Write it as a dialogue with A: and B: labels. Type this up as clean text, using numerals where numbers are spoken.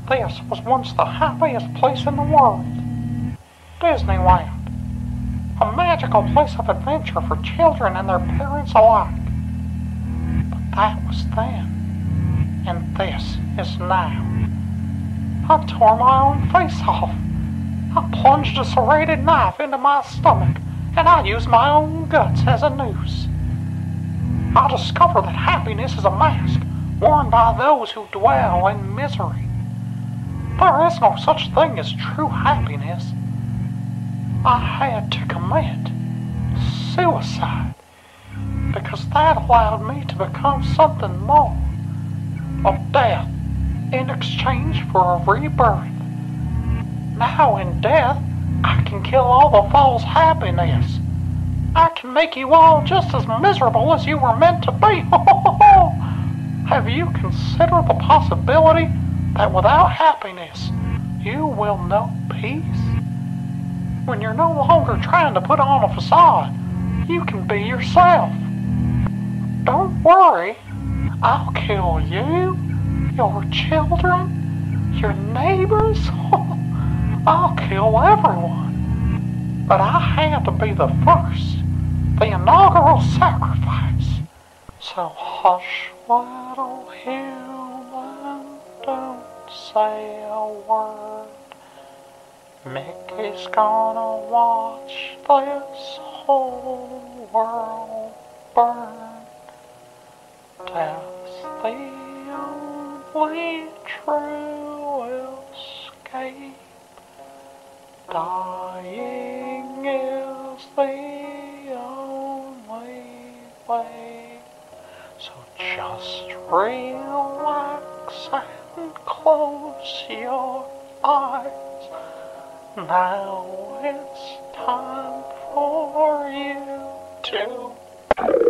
A: This was once the happiest place in the world. Disneyland. A magical place of adventure for children and their parents alike. But that was then. And this is now. I tore my own face off. I plunged a serrated knife into my stomach, and I used my own guts as a noose. I discovered that happiness is a mask worn by those who dwell in misery. There is no such thing as true happiness. I had to commit suicide because that allowed me to become something more, of death in exchange for a rebirth. Now in death, I can kill all the false happiness. I can make you all just as miserable as you were meant to be. Have you considered the possibility that without happiness, you will know peace? When you're no longer trying to put on a facade, you can be yourself. Don't worry, I'll kill you, your children, your neighbors. I'll kill everyone. But I had to be the first, the inaugural sacrifice. So hush, little human, don't say a word. Mickey's gonna watch this whole world burn. Death's the only true escape. Dying is the only way. So just relax and close your eyes. Now it's time for you to